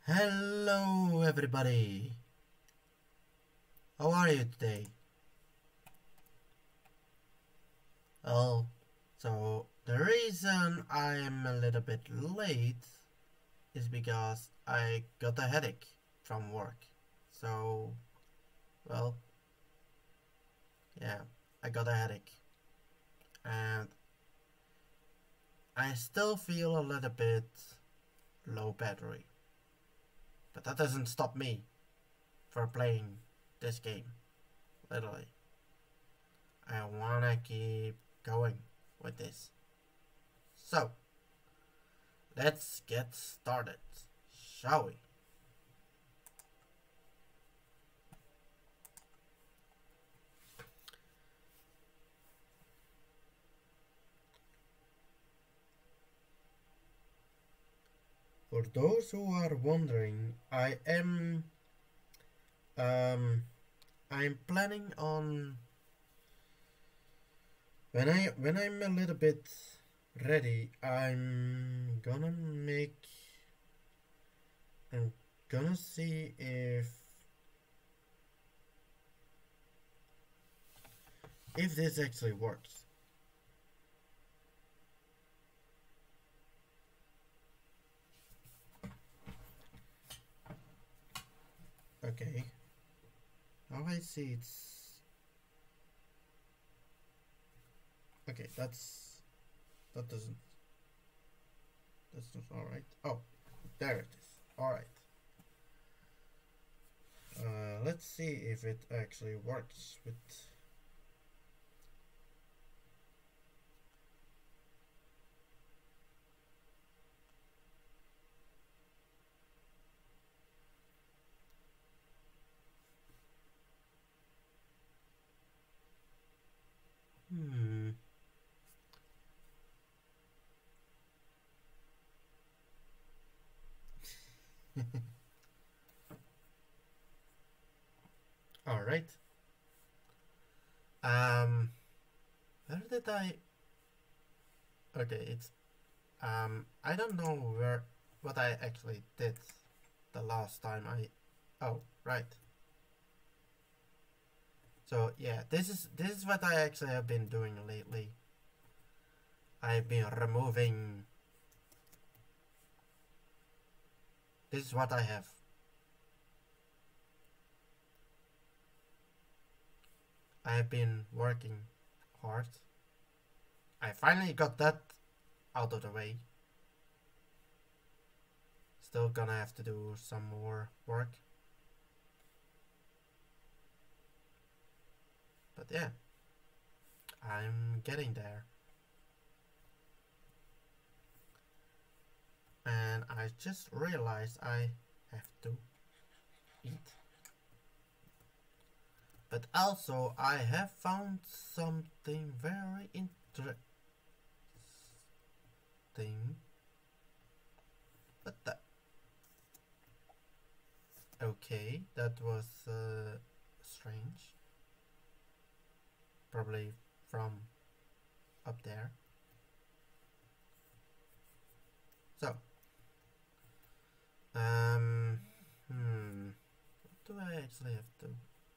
Hello everybody! How are you today? Well, so the reason I'm a little bit late is because I got a headache from work. So, well, yeah, I got a headache. And I still feel a little bit low battery. But that doesn't stop me from playing this game, literally. I wanna keep going with this. So, let's get started, shall we? For those who are wondering, um I'm planning on when I'm a little bit ready, I'm gonna see if this actually works. Okay. Now I see it's okay, that doesn't that's not alright. Oh, there it is. Alright. Let's see if it actually works with. Hmm. Alright. Um, where did I? Okay, I don't know what I actually did the last time I. Oh, right. So yeah, this is what I actually have been doing lately. I've been removing. This is what I have. I've been working hard. I finally got that out of the way. Still gonna have to do some more work. But yeah, I'm getting there. And I just realized I have to eat. But also, I have found something very interesting. What the? Okay, that was strange. Probably from up there. So, what do I actually have to?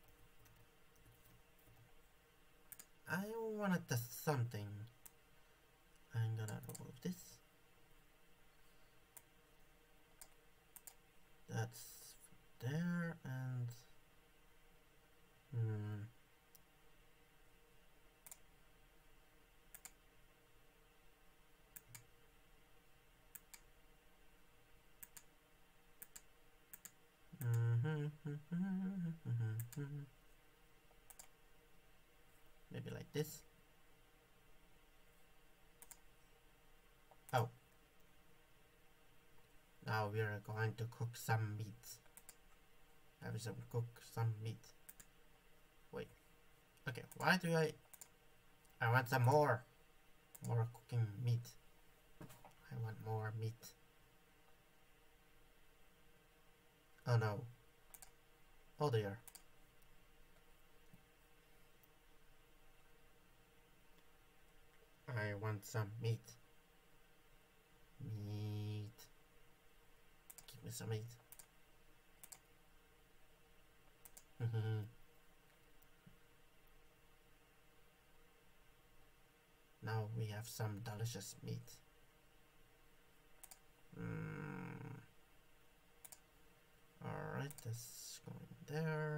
I wanted to something. I'm gonna remove this. That's there and maybe like this. Oh, now we are going to cook some meat. I will cook some meat. Wait. Okay, why do I want some more cooking meat. I want more meat. Oh no. Oh dear. I want some meat. Meat. Give me some meat. Now we have some delicious meat. Alright, this going there.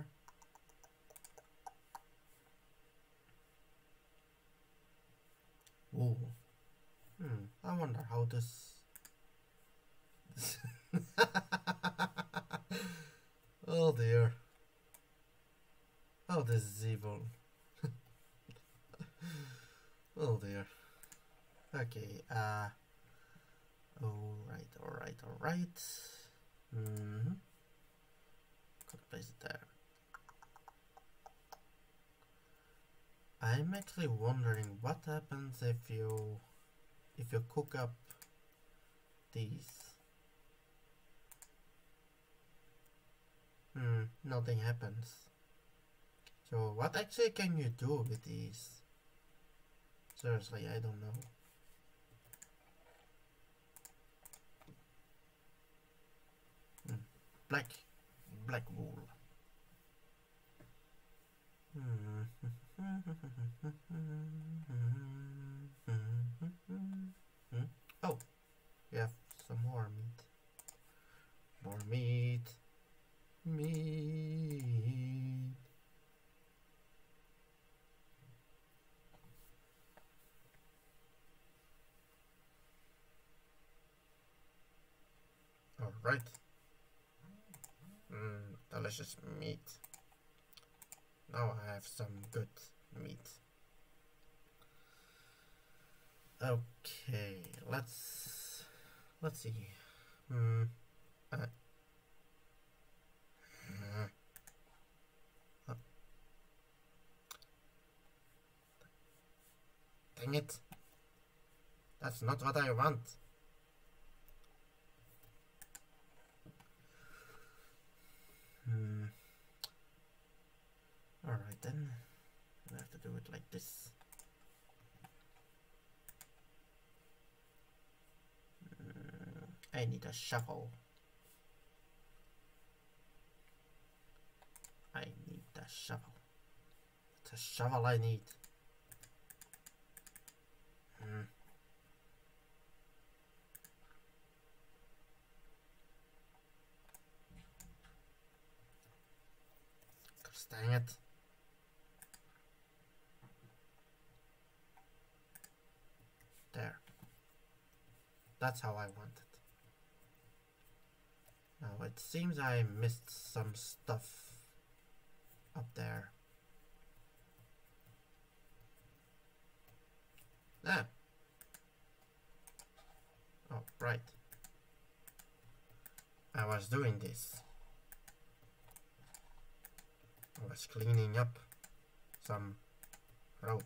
Ooh. I wonder how this oh dear. Oh, this is evil. Oh dear. Okay, alright. Could place it there. I'm actually wondering what happens if you cook up these. Nothing happens. So what actually can you do with these? Seriously, I don't know. Black wool. Oh, we have some more meat. More meat. Alright. Delicious meat. Now I have some good meat. Okay, let's see. Dang it. That's not what I want. Alright then. I have to do it like this. I need a shovel. I need a shovel. It's a shovel I need. Dang it. There. That's how I want it. Now it seems I missed some stuff up there. Ah. Oh, right. I was doing this. I was cleaning up some road.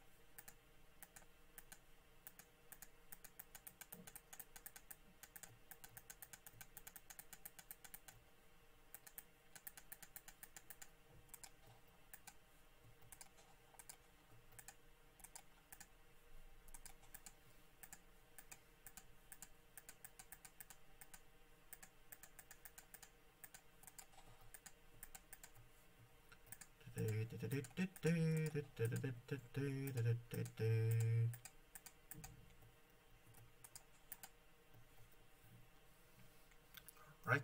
Right.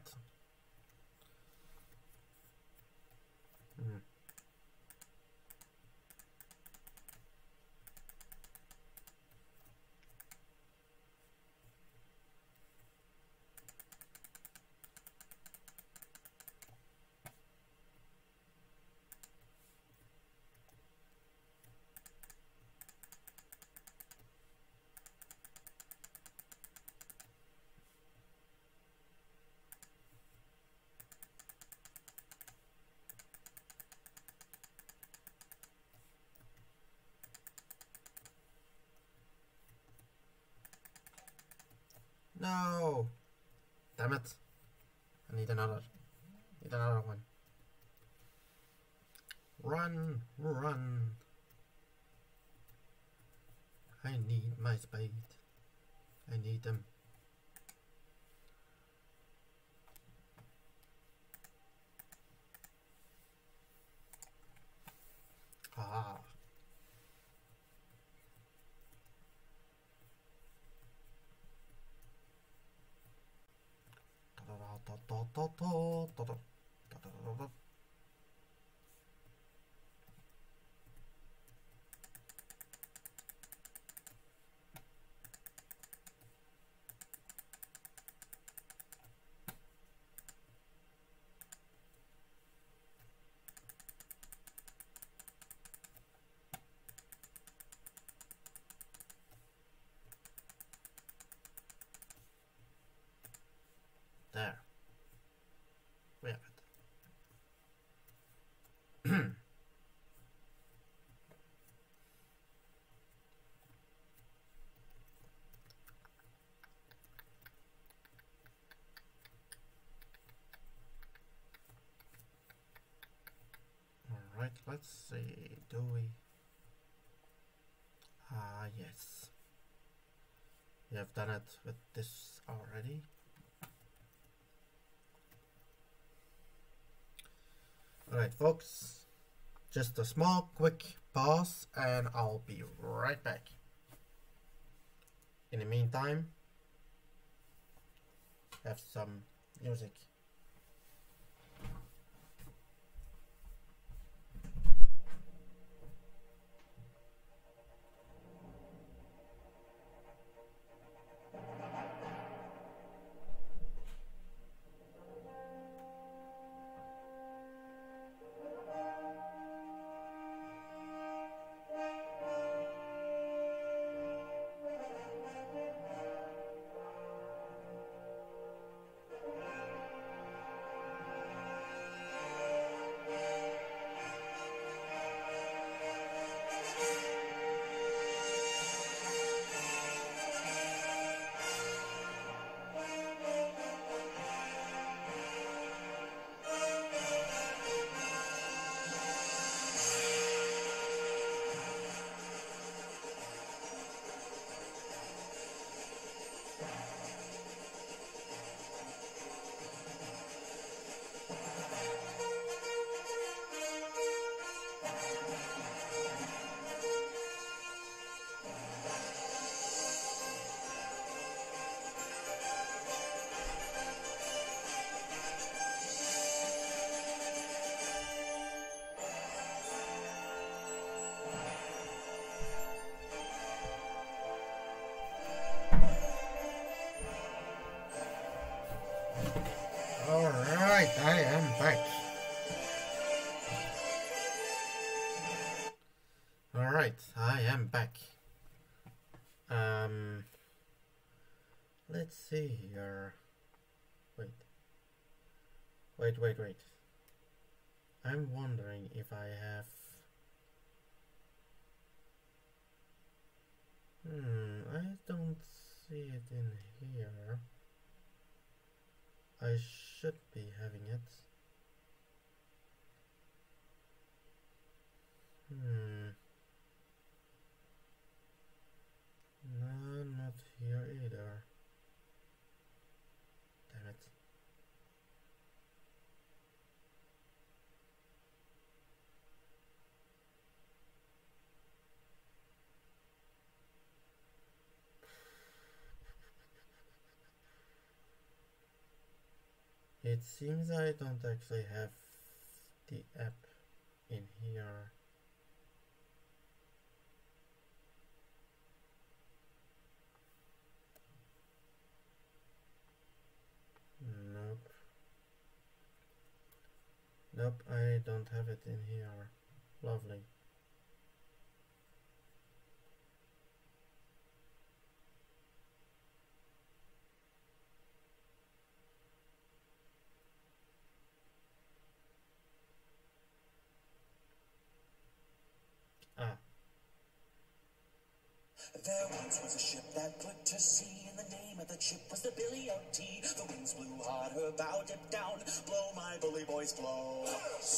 No! Damn it. I need another. Need another one. Run, run. I need my spade. I need them. There. We have it. Alright, let's see. Do we? Yes. We have done it with this already. Alright, folks. Just a small, quick pause, and I'll be right back. In the meantime, have some music. Alright, I am back. Alright, I am back. Let's see here. Wait. I'm wondering if I have... I don't see it in here. I should be having it. No, not here either. Damn it. It seems I don't actually have the app in here. Nope, I don't have it in here. Lovely. There once was a ship that put to sea, and the name of the ship was the Billy O.T. The winds blew hard, her bow dipped down. Blow, my bully boys, blow.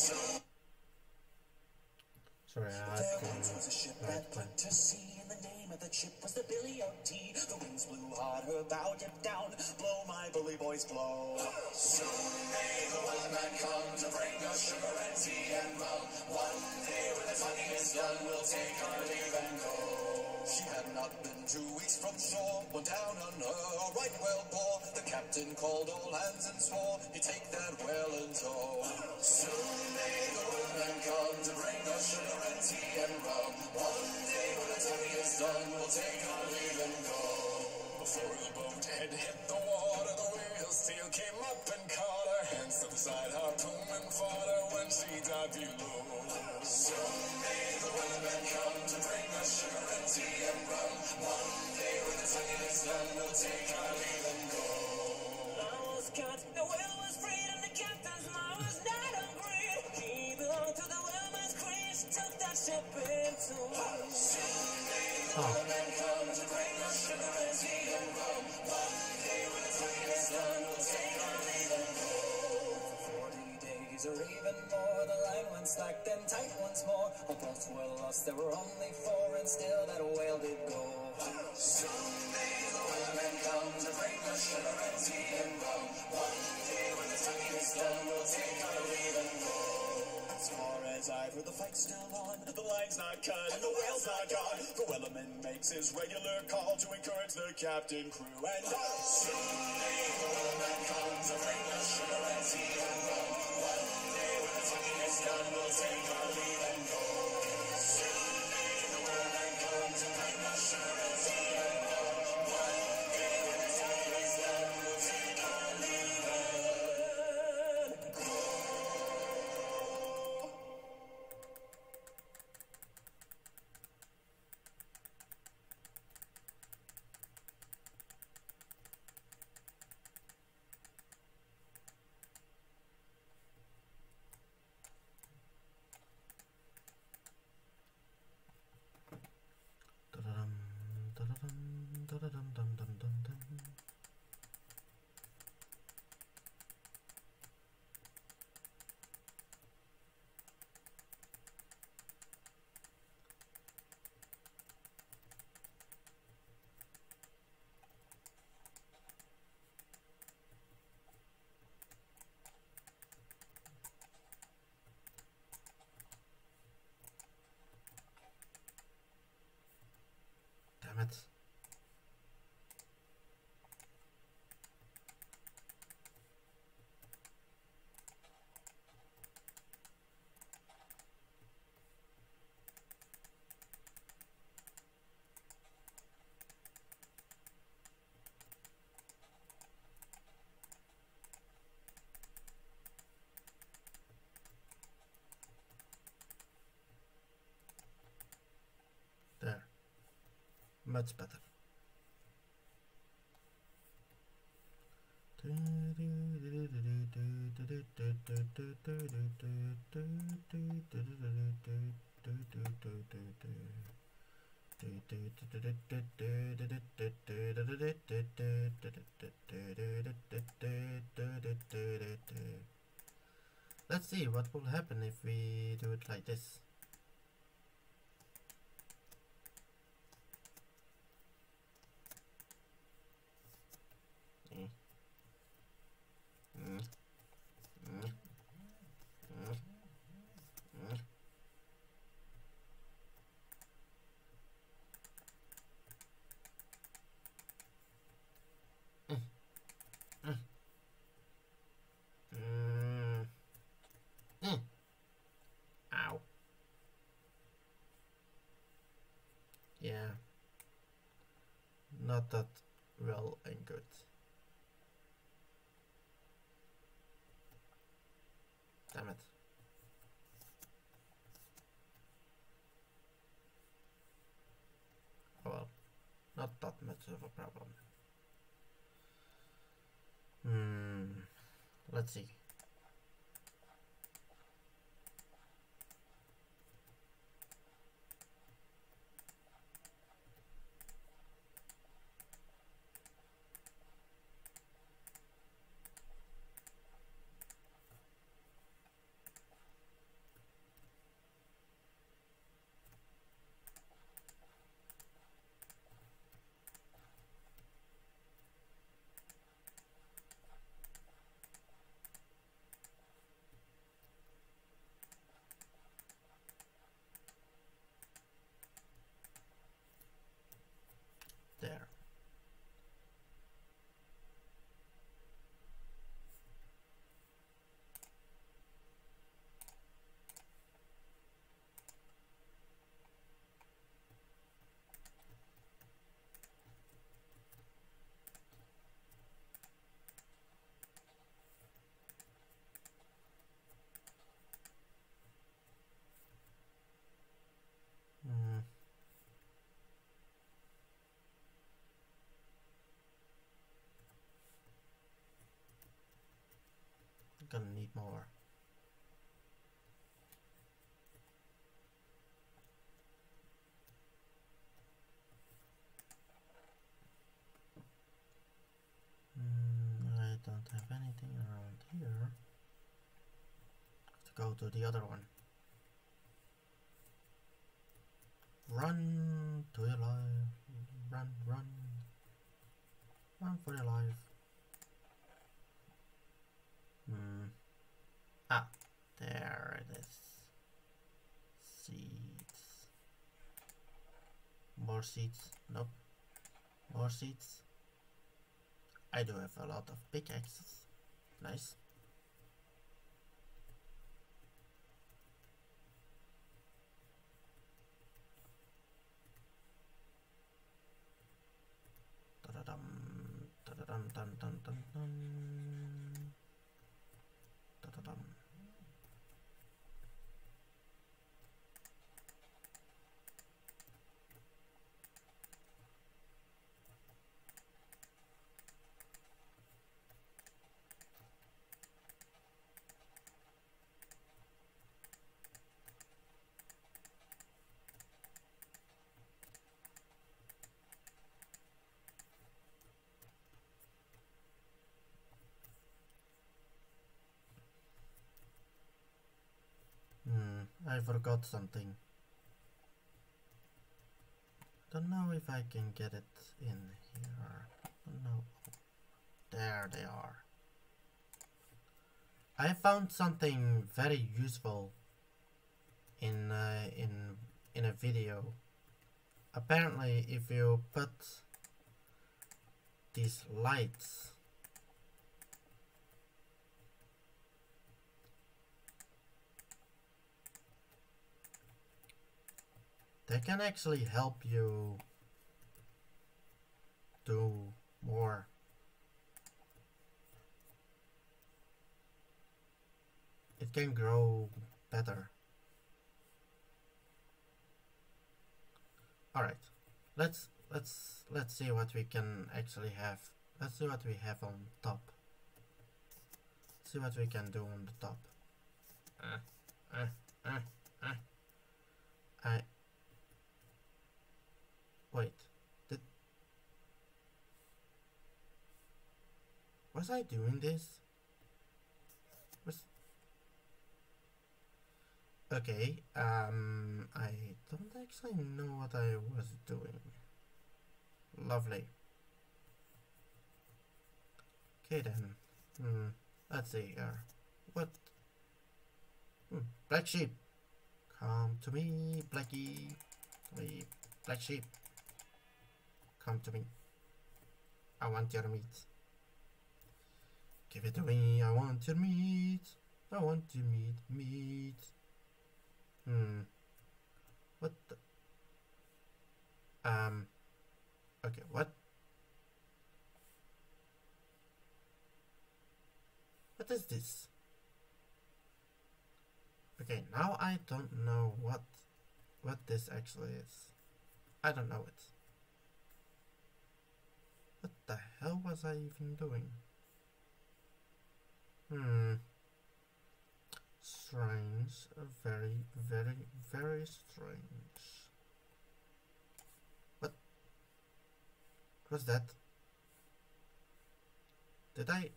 Sorry, there once was a ship that put to sea, and the name of the ship was the Billy O.T. The winds blew hard, her bow dipped down. Blow, my bully boys, blow. Soon may the weatherman come to bring us sugar and tea and rum. One day when the honey is done, we'll take our leave and go. She had not not been 2 weeks from shore, when down on her a right whale bore. The captain called all hands and swore he'd take that whale in tow. Soon may the whaleman come to bring us sugar and tea and rum. One day when the tummy is done, we'll take our leave and go. Before the boat had hit the water, the whale's tail came up and caught her. Hands to the side, harpoon and fought her when she dived below. Soon may the whaleman come to bring us sugar and tea and rum. One day when the tonguing is done, we'll take our leave and go. I was caught, the whale was freed, and the captain's mom was not hungry. He belonged to the whaleman's crew, she took that ship in two. Soon may the whaleman come to bring us sugar and tea and rum. One day when the tonguing is done, we'll take our leave and go. 40 days or even more, the line went slack then tight once more. All boats were lost, there were only 4, and still that whale did go. Soon may the whaleman come to bring us sugar and tea and rum. One day when the tonguing is done, we'll take our leave and go. As far as I've heard, the fight's still on, the line's not cut, and the whale's not gone. The whaleman makes his regular call to encourage the captain, crew, and all. Soon may the whaleman come to bring us sugar and tea and rum. One day when the tonguing is done, we'll take our leave and go. Soon may the whaleman come to bring us sugar and tea and rum. One day when the tonguing is done, we'll take our leave and go. Damn it. There. Much better. Let's see what will happen if we do it like this. Ow. Yeah. Not that well and good. Damn it. Oh well, not that much of a problem. Let's see. Gonna need more. I don't have anything around here. Let's go to the other one. Run to your life. Run, run. Run for your life. Ah, there it is. Seeds. More seeds. Nope. More seeds. I do have a lot of pickaxes. Nice. Da-da-dum, da-da-dum, dum, dum, dum, dum. Da-da-dum. I forgot something. Don't know if I can get it in here. No. There they are. I found something very useful in a video. Apparently, if you put these lights they can actually help you do more. It can grow better. All right, let's see what we can actually have. Let's see what we have on top. See what we can do on the top. Wait. Was I doing this? Okay, I don't actually know what I was doing. Lovely. Okay then. Let's see here. What? Black sheep. Come to me, Blackie. Black sheep. Come to me. I want your meat. Give it to me. I want your meat. I want your meat. What the? Okay, what? What is this? Okay, now I don't know what this actually is. I don't know it. What the hell was I even doing? Strange. Very, very, very strange. What? What's that? Did I?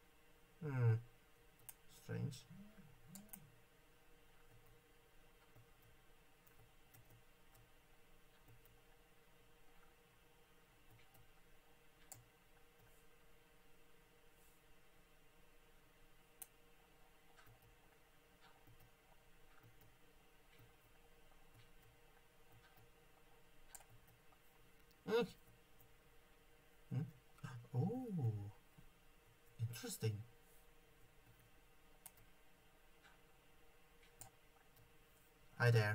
Strange. Oh, interesting. Hi there.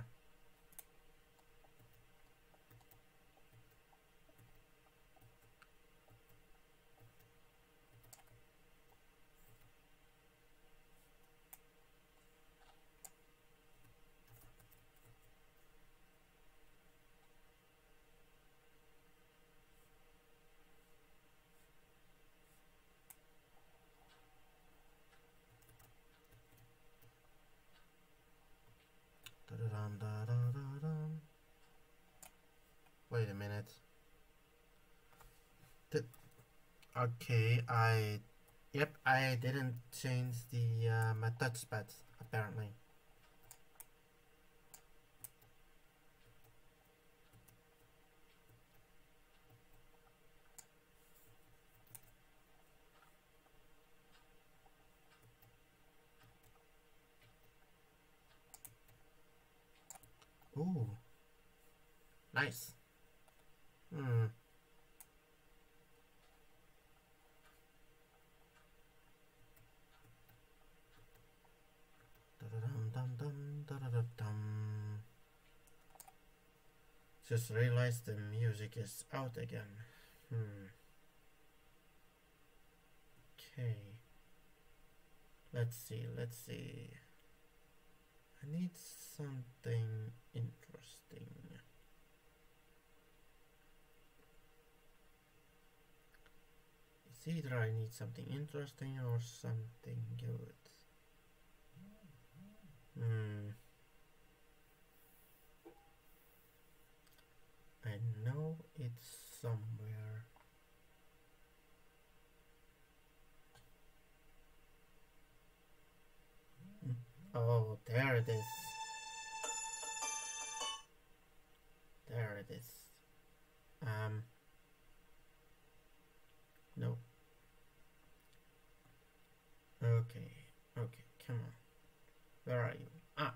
da, da, da, da. Wait a minute. Okay, yep, I didn't change the my touchpad apparently. Ooh, nice. Just realized the music is out again. Okay. Let's see. I need something interesting. It's either I need something interesting or something good. I know it's somewhere. Oh, there it is. There it is. No. Okay, come on. Where are you? Ah.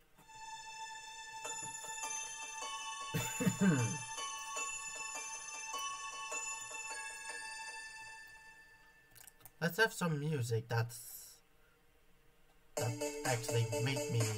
Let's have some music that actually make me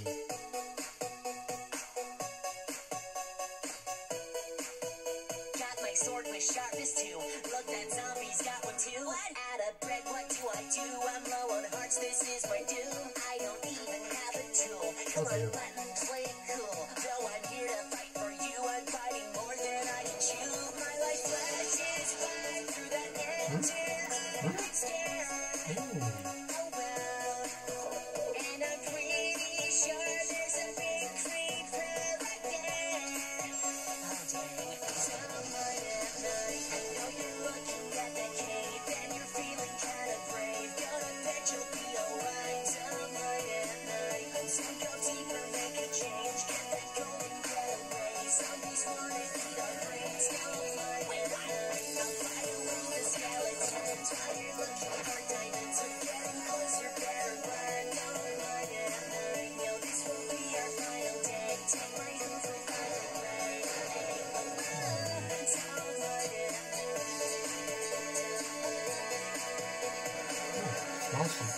got my sword with sharpness too. Look, that zombie's got one too. Out of bread, what do I do? I'm low on hearts, this is my doom. I don't even have a tool. Come on, button, play it cool. Though I'm here to fight for you, I'm fighting more than I can chew. My life flashes by through that engine. I'm scared. Oh well. And I'm pretty sure there's a big creeper right there. Oh dang. Someone at night, I know you're looking at that cave and you're feeling kind of brave. Gonna bet you'll be alright. Someone at night, so go deeper, make a change. Get that golden getaway. Zombies wanna eat our brains. Someone at night, I'll fight away the skeletons. While you're looking for diamonds, we're getting closer, better run. Someone at night, no, this will be our final day. Take my hand for final way. awesome.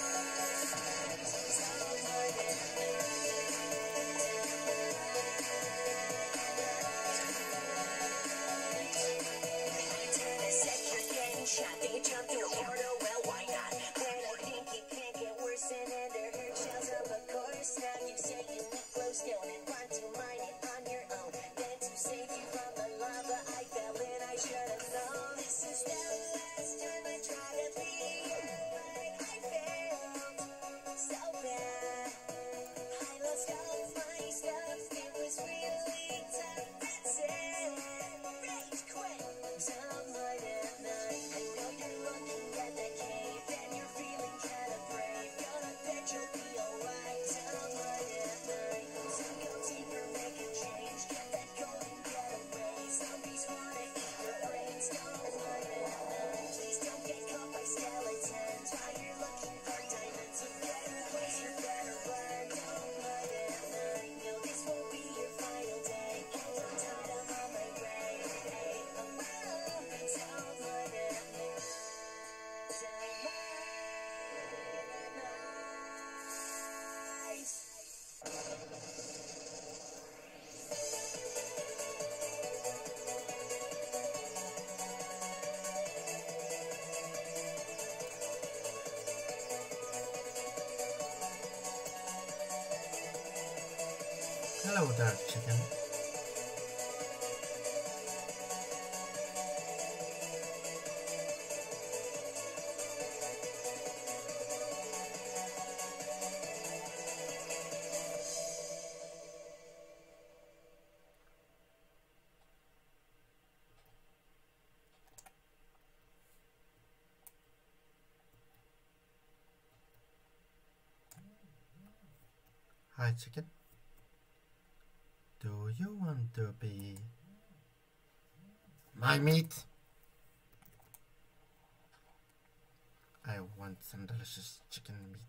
Shot, they jump through a portal, well, why not? When I think it can't get worse than under her shells up, of course. Now you say you need glowstone and want to mine it on your own. Then to save you from the lava, I fell in, I should have known. This is the last time I try to be like I failed so bad. I lost all my stuff, it was really tough, that's it. Rage quit, someone at night. I know you're looking at that cave and you're feeling kind of brave. Gonna bet you'll be alright. Someone at night, so go deeper, make a change. Get that golden getaway. Zombies wanna eat your brains. Someone at night, please don't get caught by skeletons. While you're looking for diamonds, you're getting closer, better run. Someone at night, no, this won't be your final day. Hold on tight, I'm on my way. Someone at night. Hello there, chicken. Hi, chicken. Do you want to be my meat? I want some delicious chicken meat.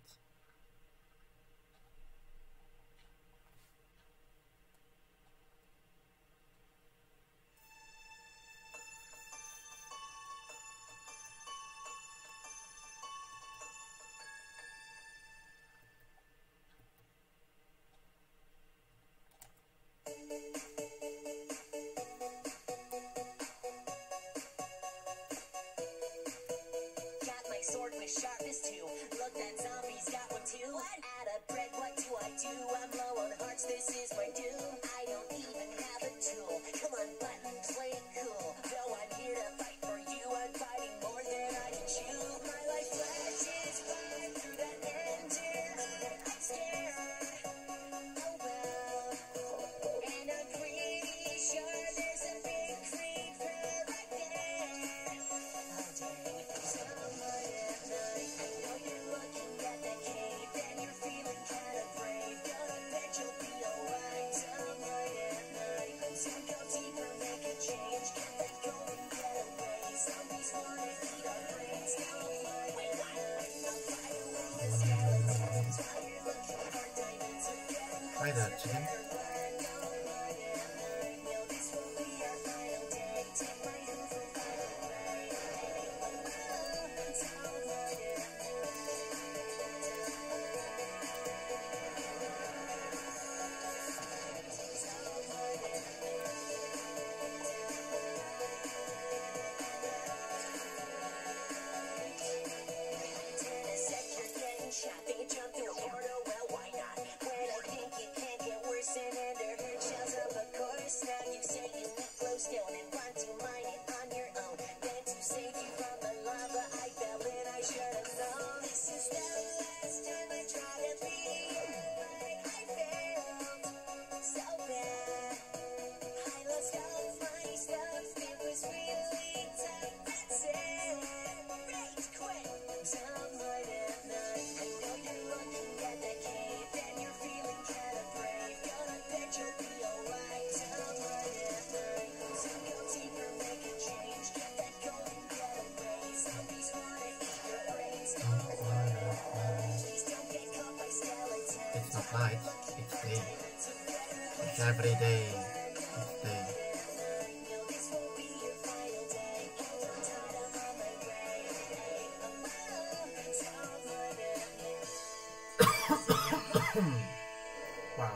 Got my sword with sharpness too. Look, that zombie's got one too. What? Out of bread, what do? I'm low on hearts, this is my doom. I don't even have a tool. Come on, button, play it cool. Though I'm here to fight for you, I'm fighting more than I can chew. My life flashes by through that ender. I'm scared. Oh well. And I'm pretty sure there's a big creeper right there. Oh dang. Somewhere at night, I know you're looking at that cave and you're feeling kinda brave. Gonna bet you'll be alright. Somewhere at night, so go deeper, make a change. Get that golden getaway. Zombies wanna eat our brains. Somewhere at night, I'll fire with the skeletons. While you're looking for diamonds, we're getting Hi there, chicken. Think you jump through a portal? Well, why not? When I think it can't get worse and under her shells up a course. Now you say you need glowstone and want to mine it on your own. Then to save you from the lava, I fell in, I should have known. This is the last time I try to be like I failed so bad. I lost all my stuff, it was really tough. That's it. Rage quit. Somewhere at night, I know you're looking at that cave and you're feeling kinda brave. Gonna bet you'll be alright. Somewhere at night, so go deeper, make a change. Get that golden getaway. Zombies wanna eat your brains. Please don't get caught by skeletons. It's not night, it's day. It's every day. It's day. This won't be your final day. Don't tie them on my grave. Wow.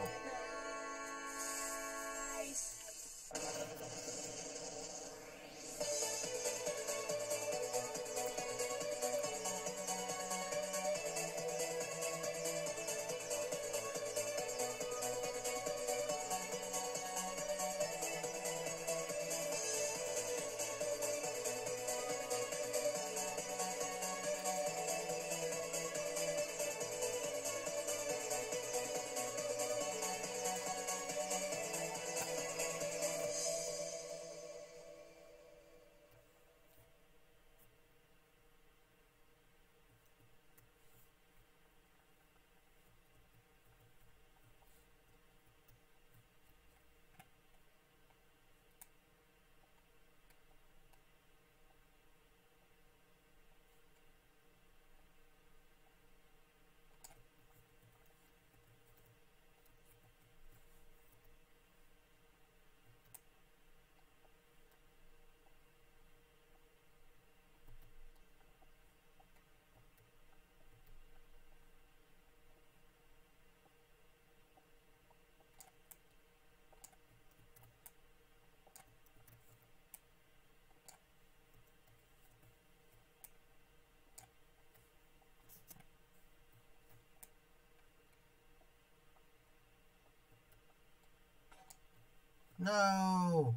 No!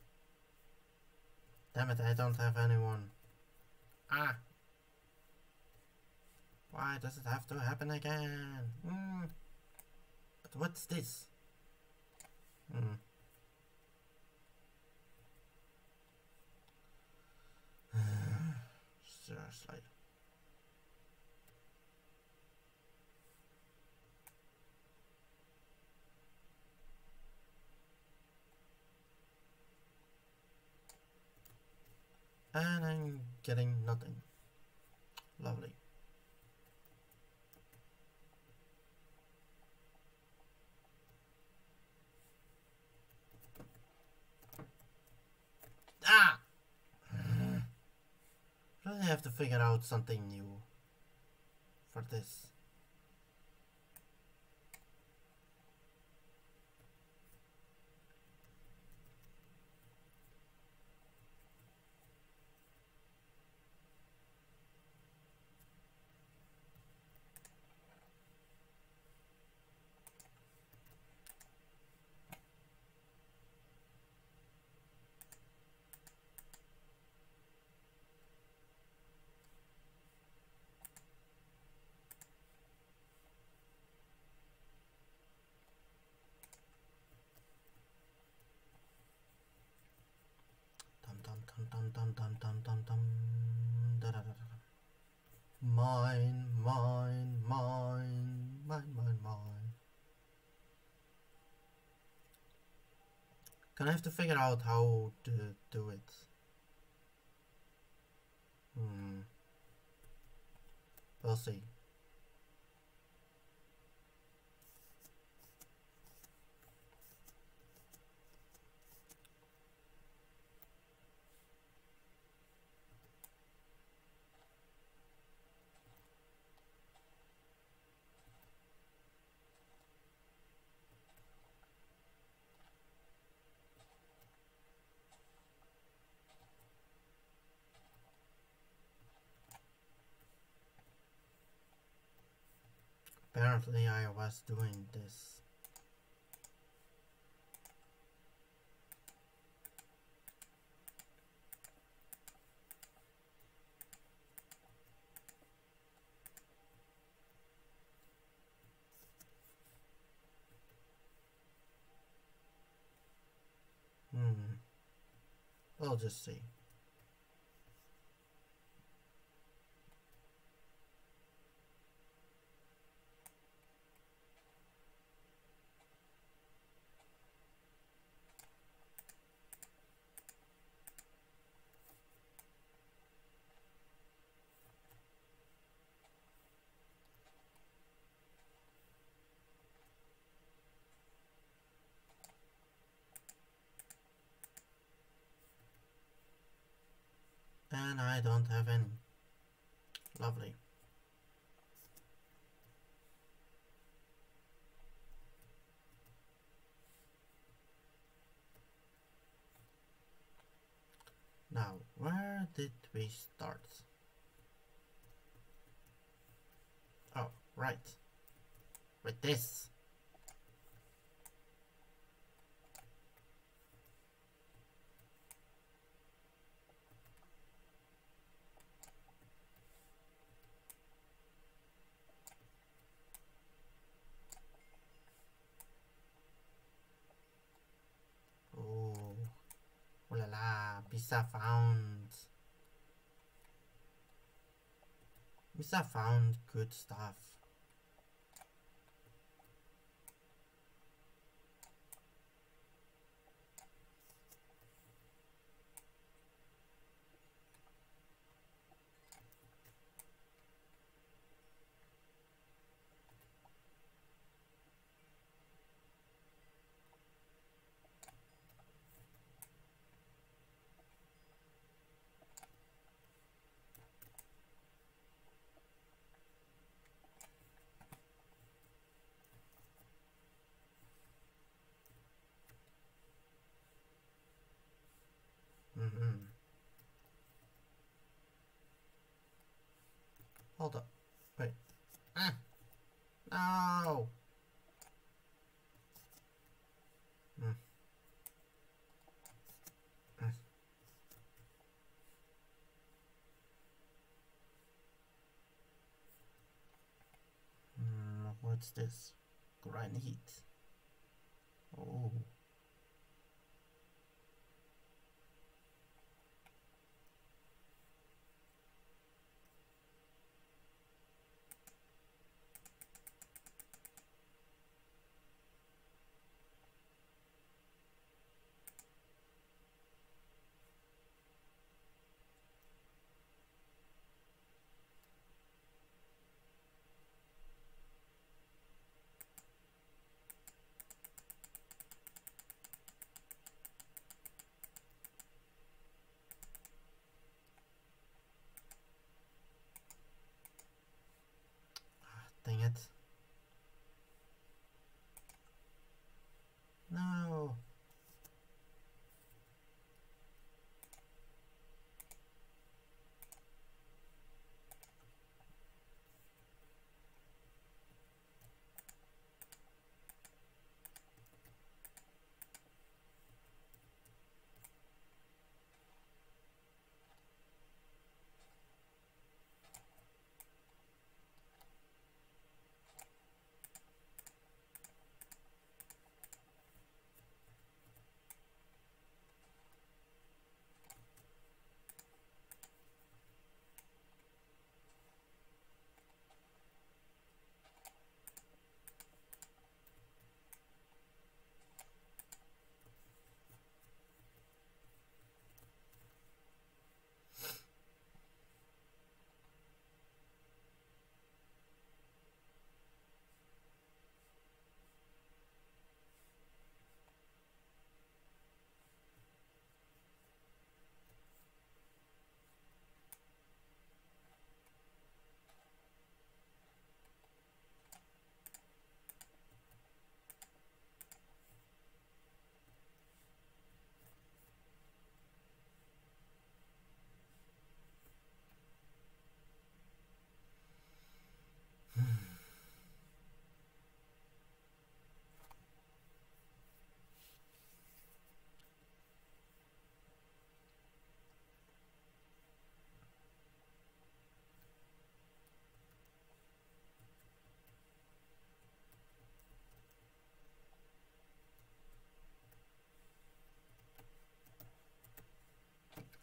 Damn it, I don't have anyone. Ah! Why does it have to happen again? But what's this? Seriously. And I'm getting nothing. Lovely. Ah! Really have to figure out something new for this. Dum dum dum dum dum dum. Da da da da. Mine, mine, mine, mine, mine, mine. Gonna have to figure out how to do it. We'll see. Apparently I was doing this. We'll just see. And I don't have any. Lovely. Now, where did we start? Oh, right. With this. Oh, oh la la, Misa found. Misa found good stuff. Hold up. Wait. No! What's this? Granite. Oh.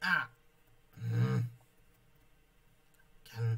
Ah! Again.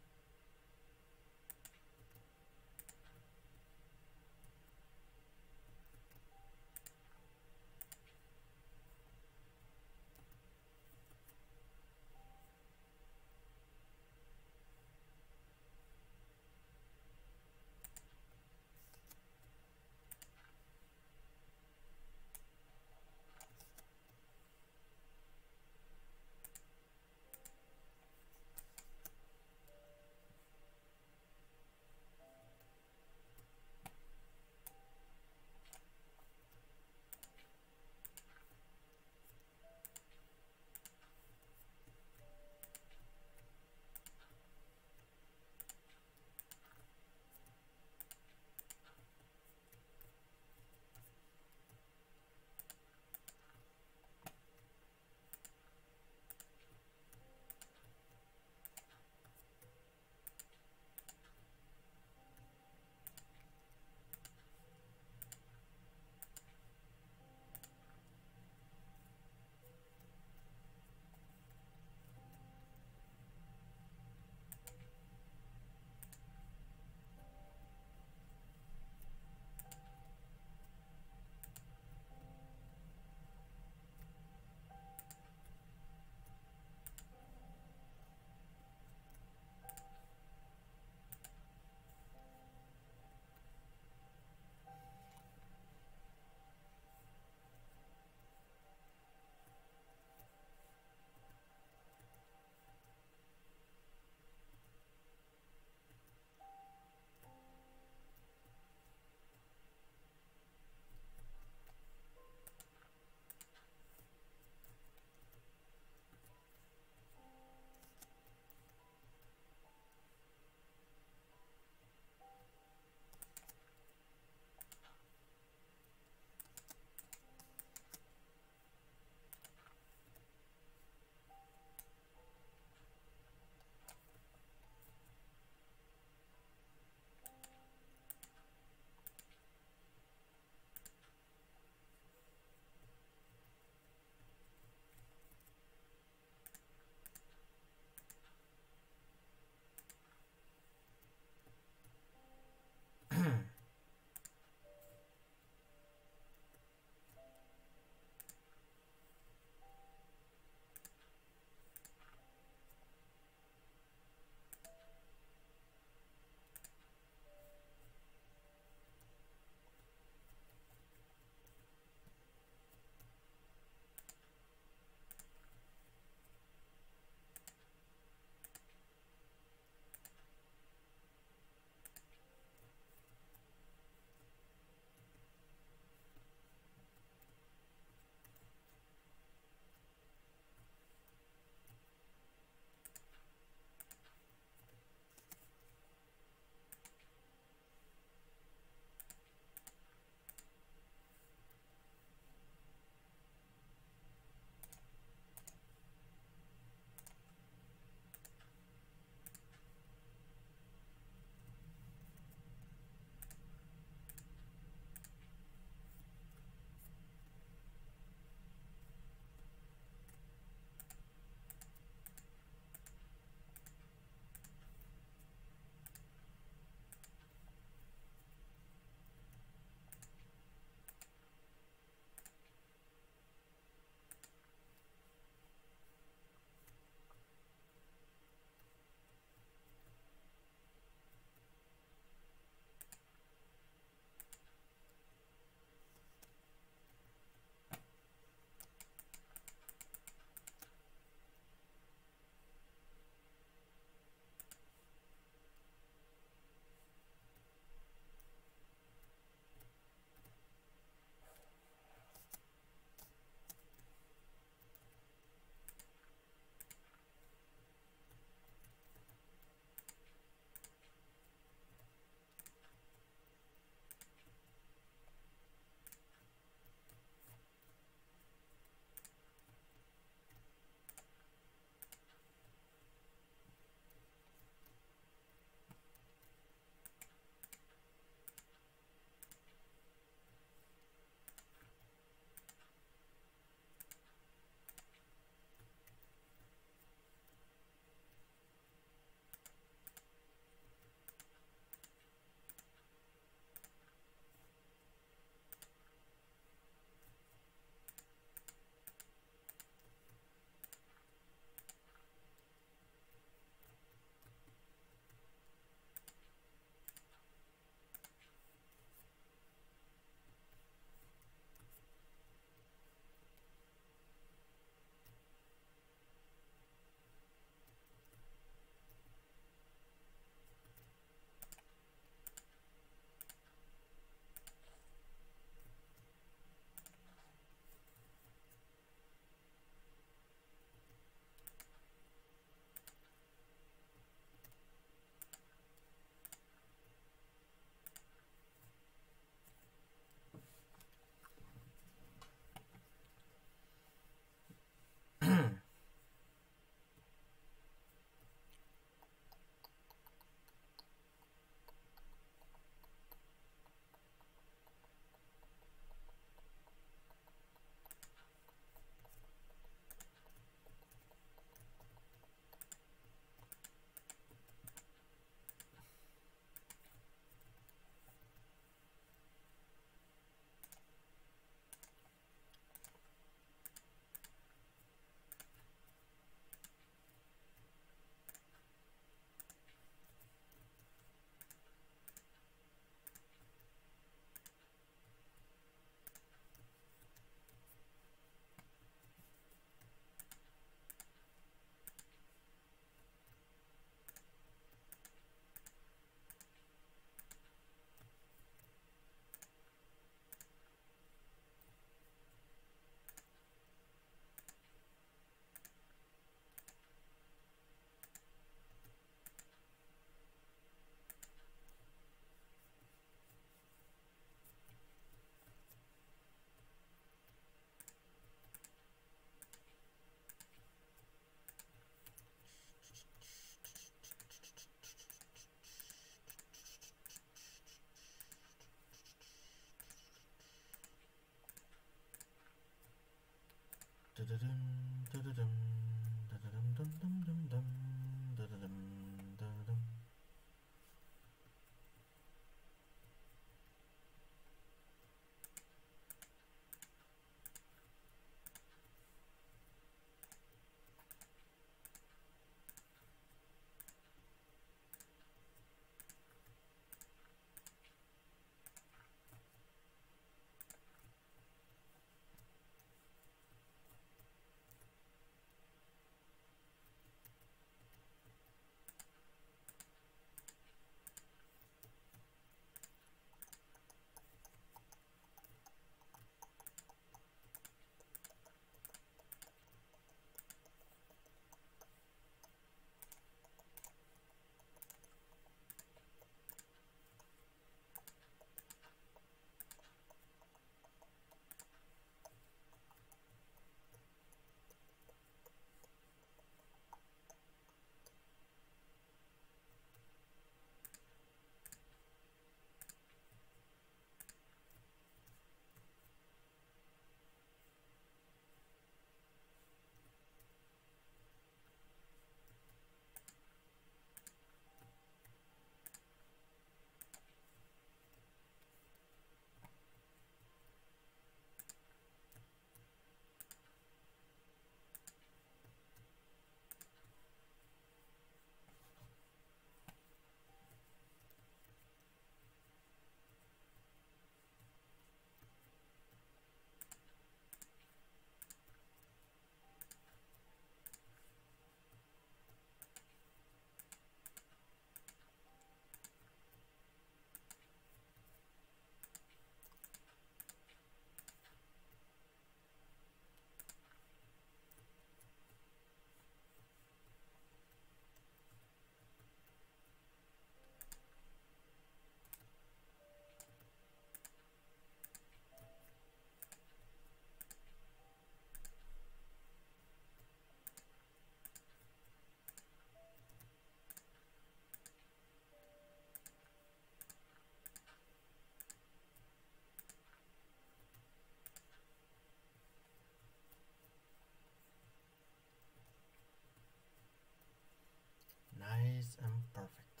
Nice and perfect.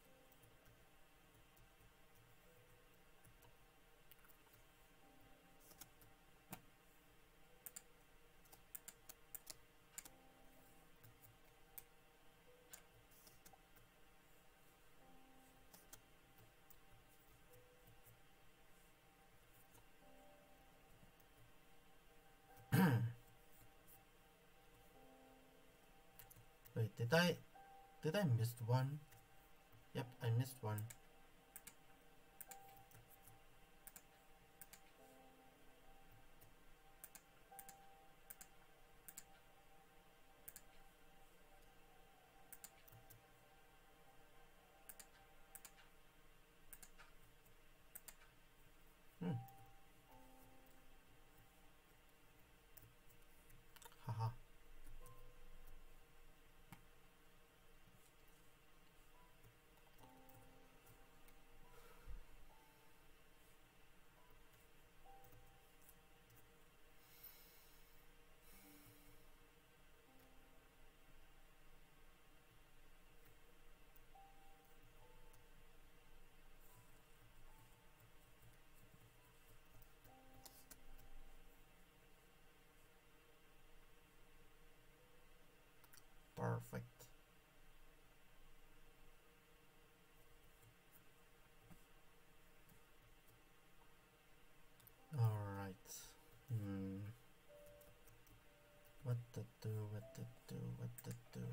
Wait, did I miss one? Yep, I missed one. Haha. Perfect. Alright. What to do, what to do, what to do.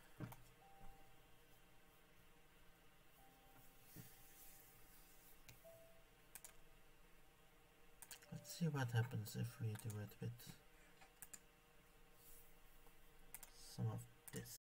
Let's see what happens if we do it with some of this.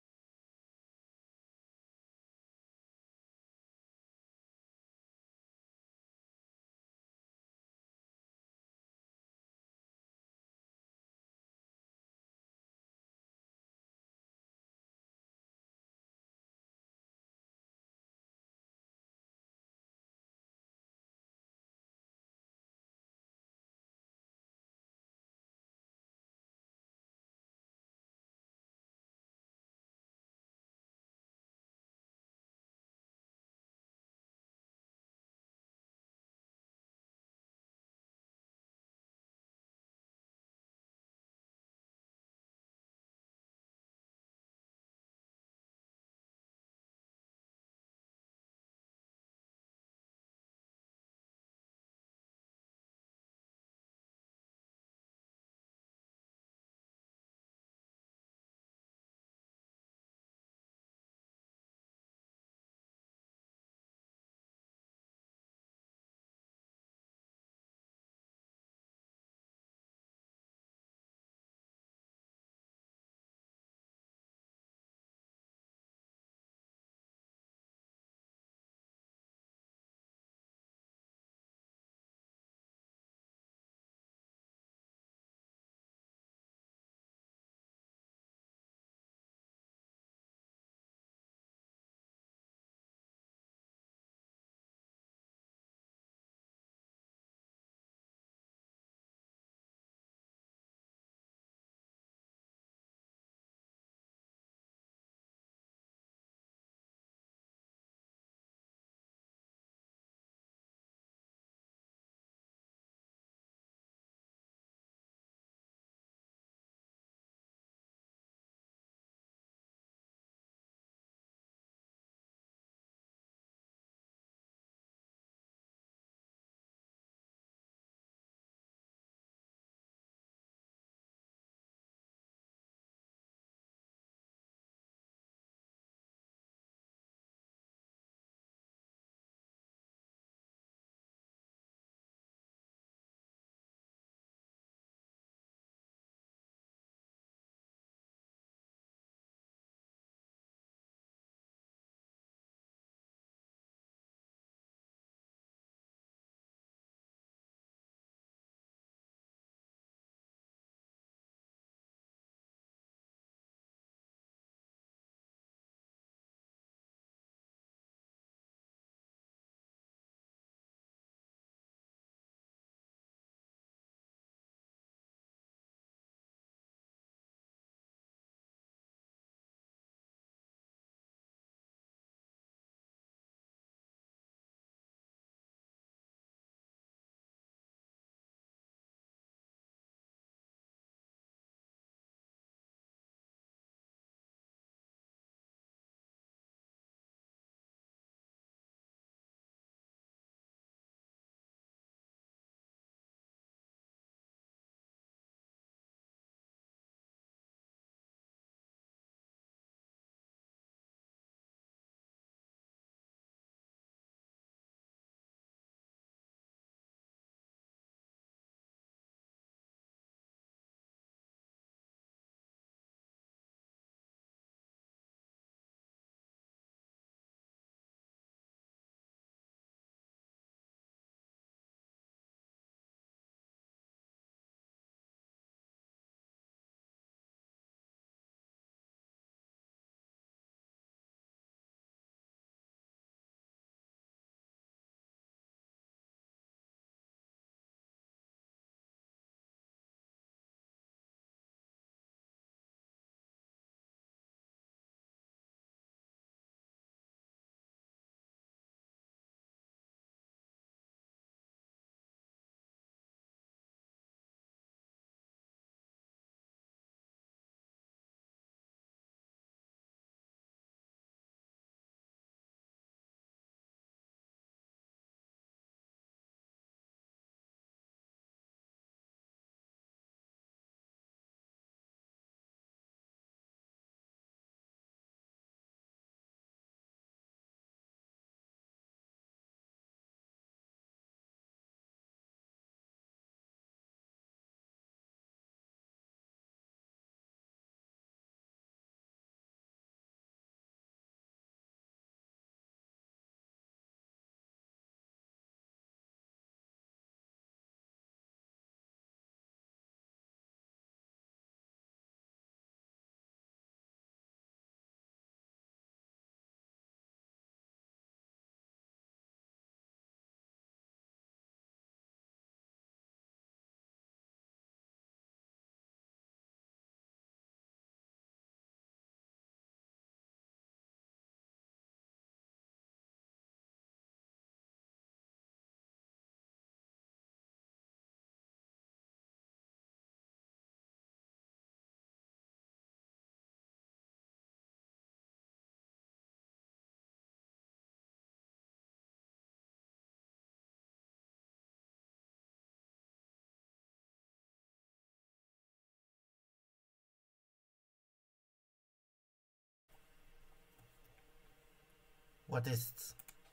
this?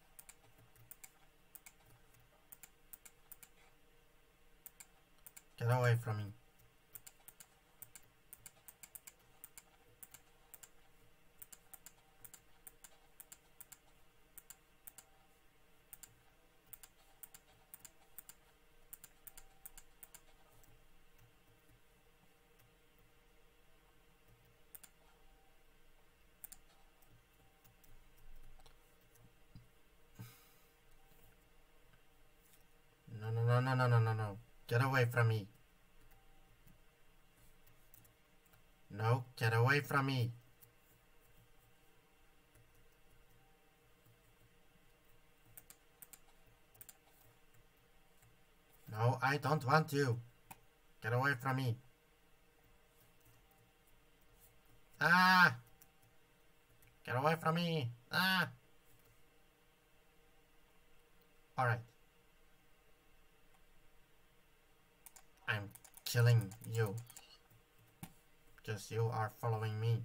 Get away from me. No, no, no, no, no, no, no, no. Get away from me. No, get away from me. No, I don't want you. Get away from me. Ah! Get away from me. Ah! Alright. I'm killing you. Because you are following me.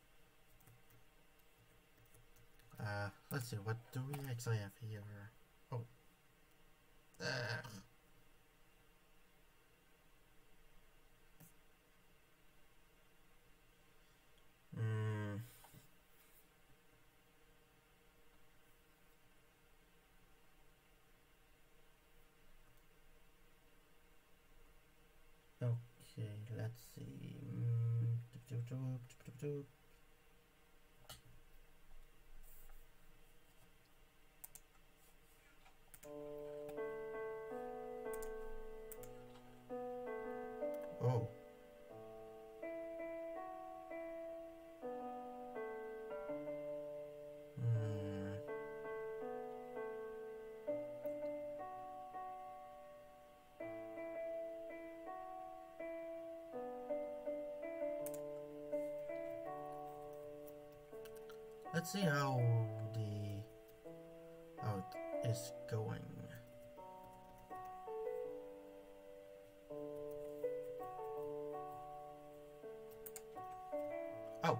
Let's see, what do we actually have here? Oh. Hmm. Okay, let's see. Oh. Hmm. Let's see how it is going. Oh.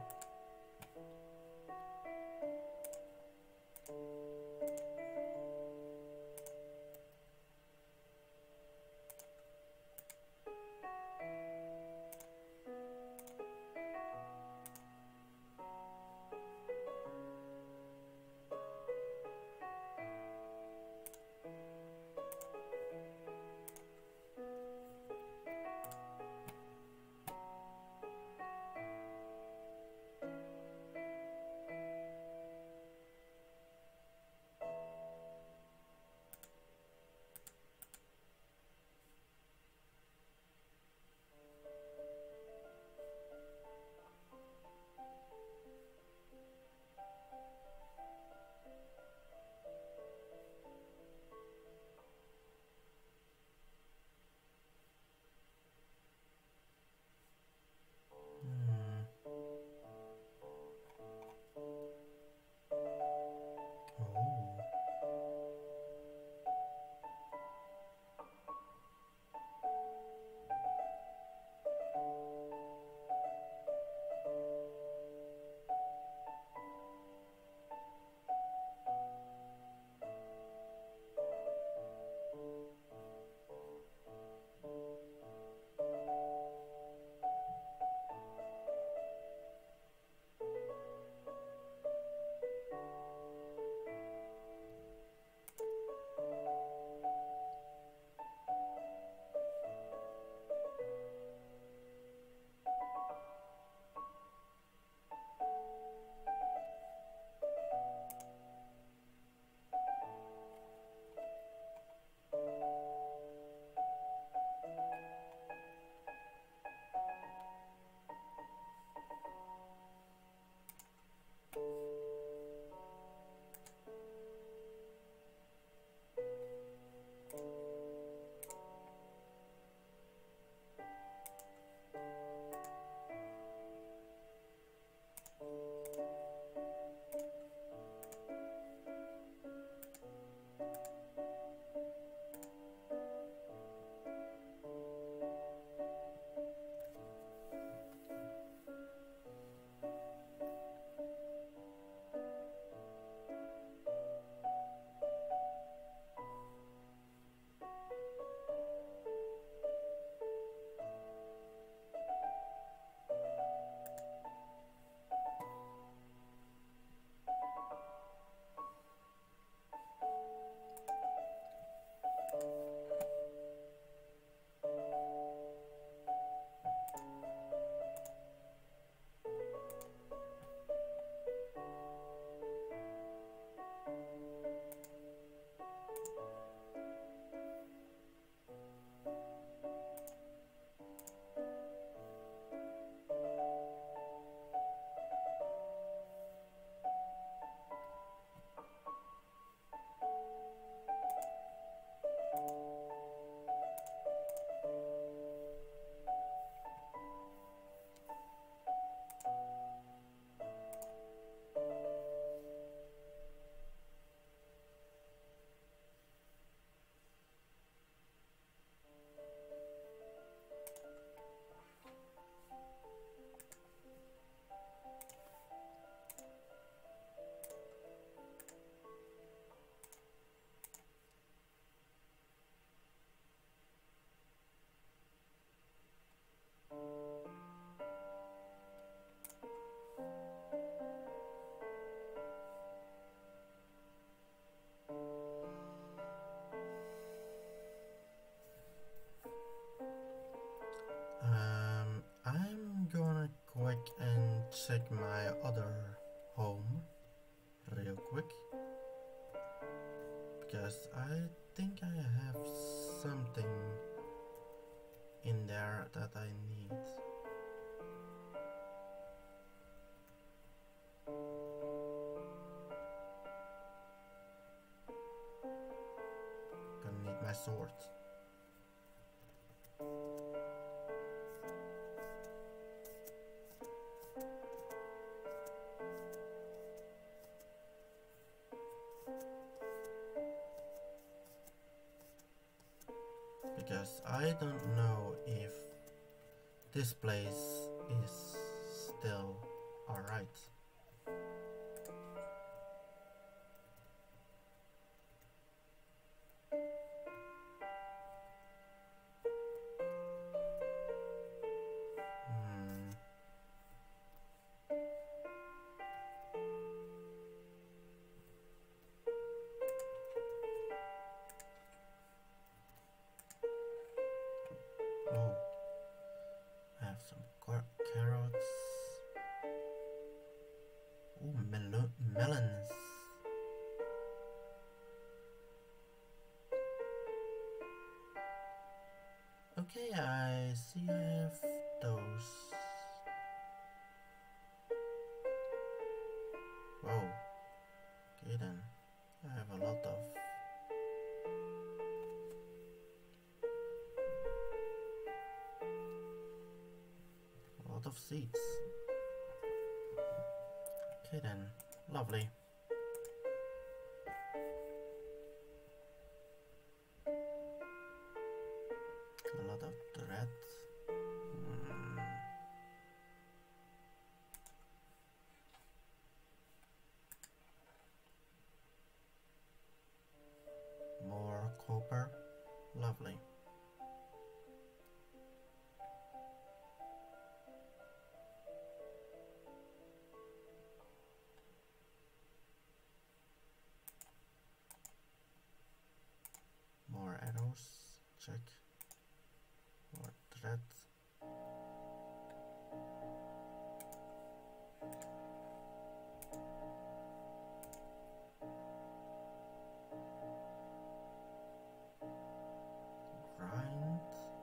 check my other home real quick, because I think I have something in there that I need. Gonna need my sword. Because I don't know if this place is still alright. Oh, I have some carrots. Oh, melons. Okay, I see I have those. Whoa. Okay then, I have a lot of seeds. Okay then, lovely. A lot of thread. More copper. Lovely. More arrows. Check. More thread. Grind.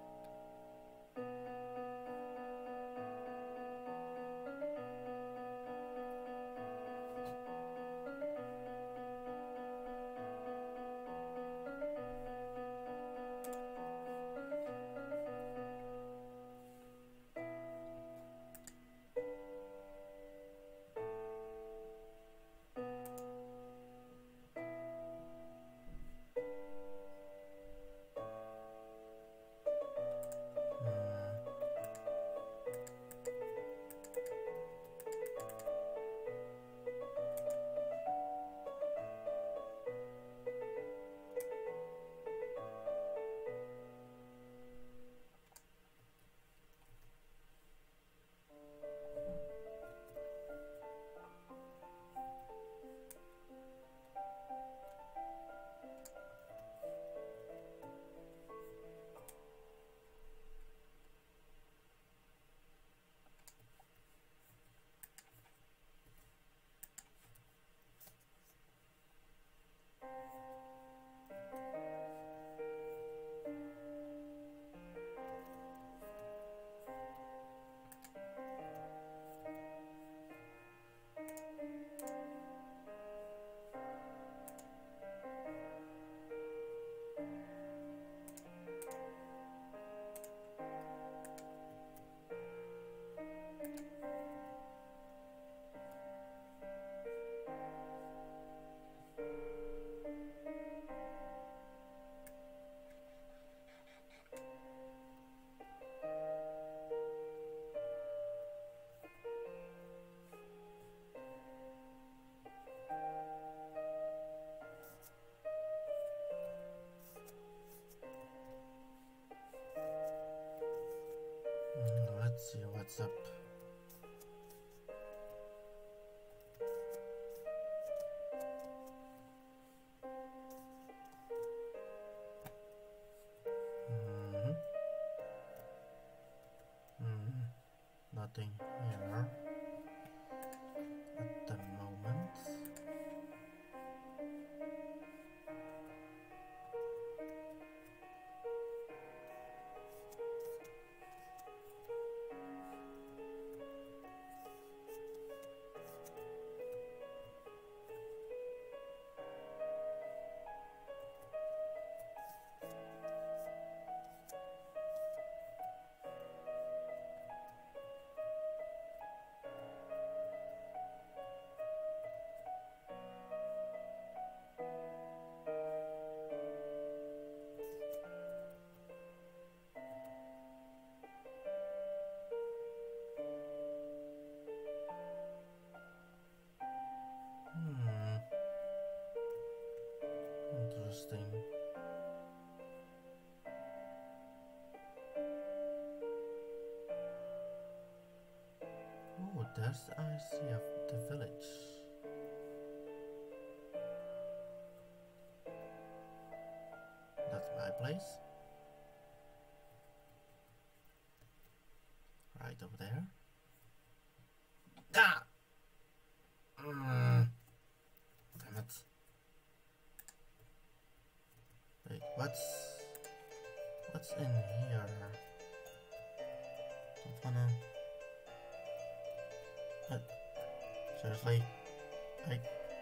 Let's see what's up. Nothing here. interesting. Oh, there's the IC of the village. That's my place. Right over there. Ah! Damn it. Wait, what's in here? Don't wanna. What? Seriously? Wait.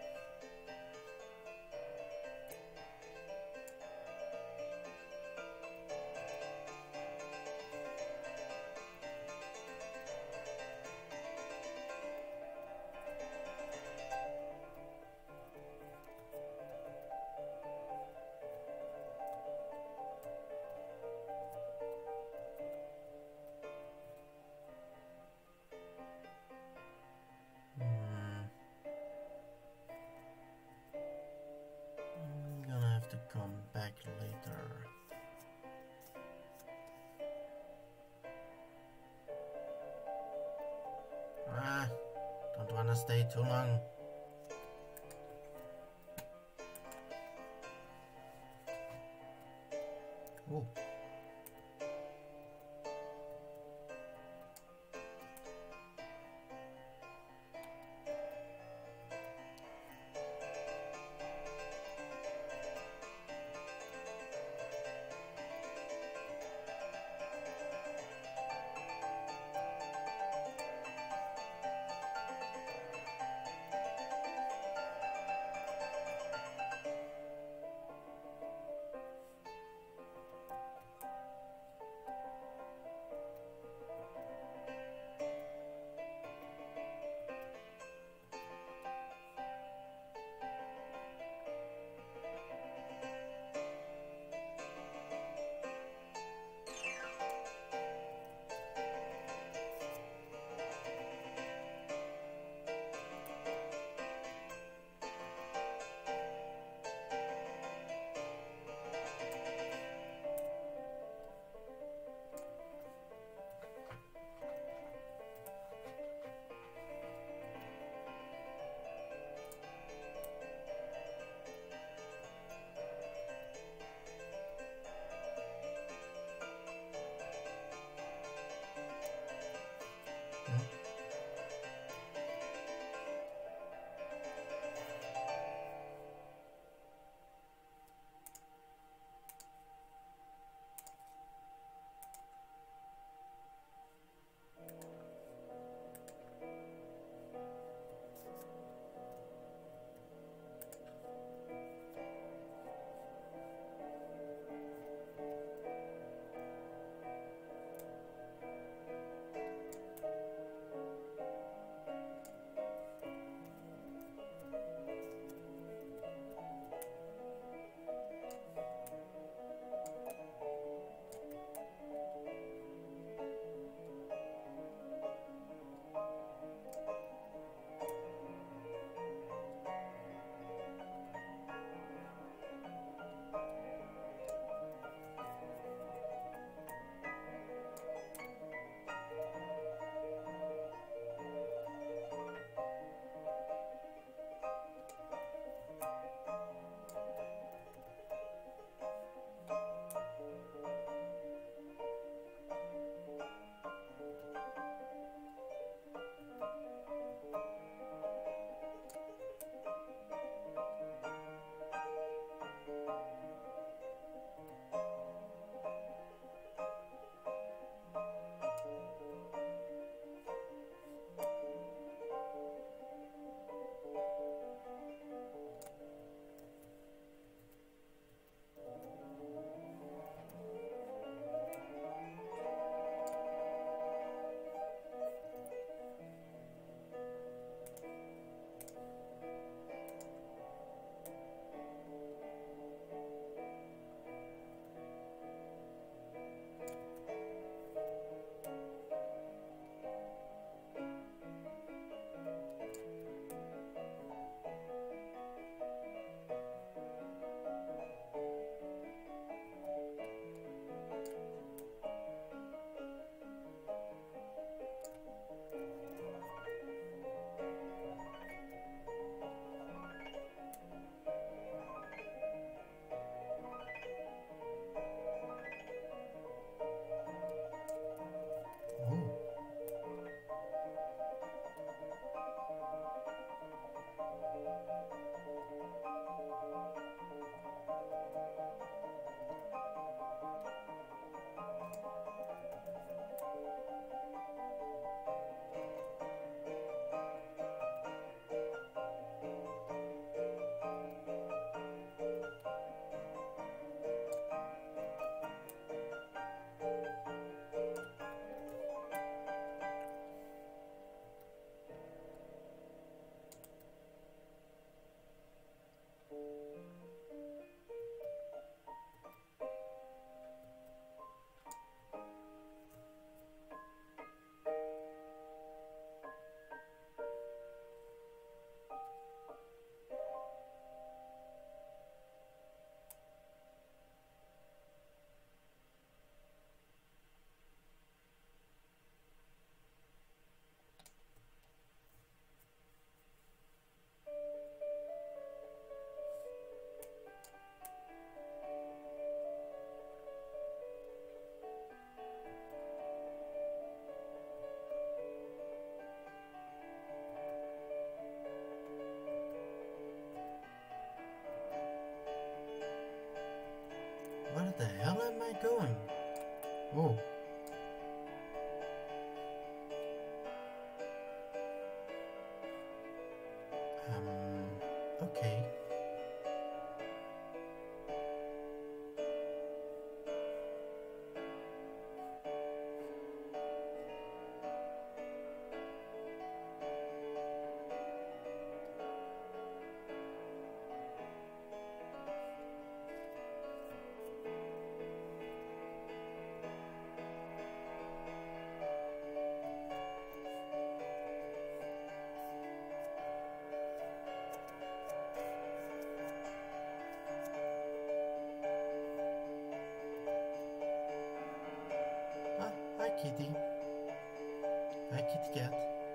I'm gonna have to come back later. Don't wanna stay too long. Ooh. Where the hell am I going? Oh. Okay. Hi, kitty. Hi, kitty cat.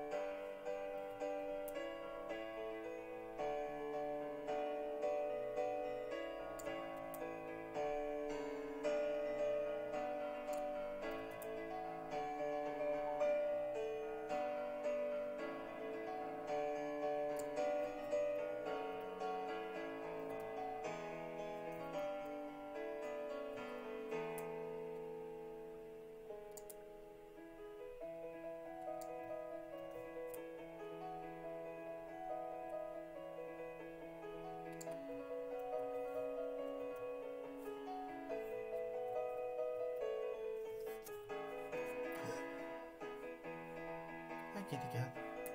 Hi, kitty cat.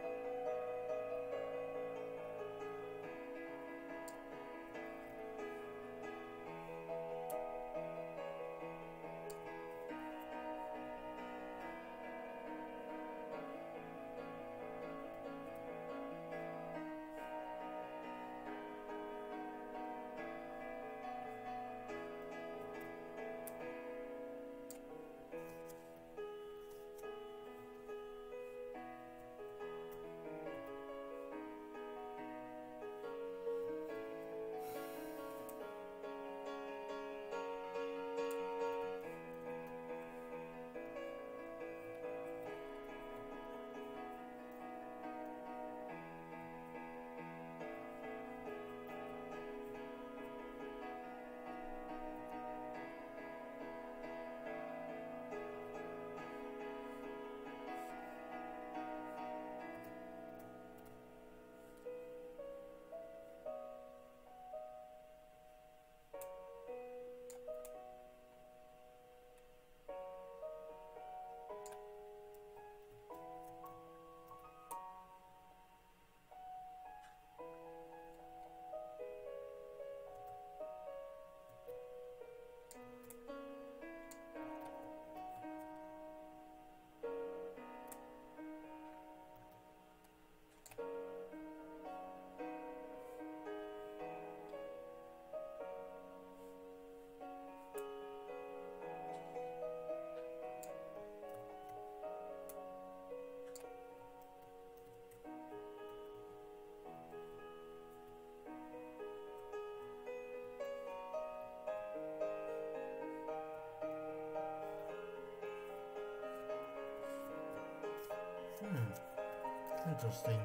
Interesting.